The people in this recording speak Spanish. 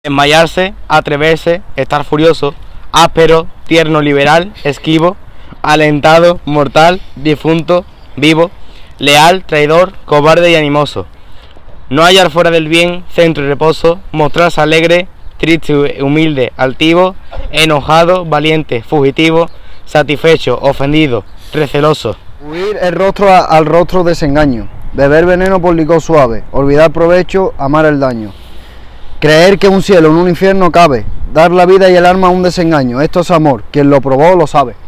Enmayarse, atreverse, estar furioso, áspero, tierno, liberal, esquivo, alentado, mortal, difunto, vivo, leal, traidor, cobarde y animoso. No hallar fuera del bien centro y reposo, mostrarse alegre, triste, humilde, altivo, enojado, valiente, fugitivo, satisfecho, ofendido, receloso. Huir el rostro al rostro desengaño, beber veneno por licor suave, olvidar provecho, amar el daño. Creer que un cielo en un infierno cabe, dar la vida y el alma a un desengaño, esto es amor, quien lo probó lo sabe.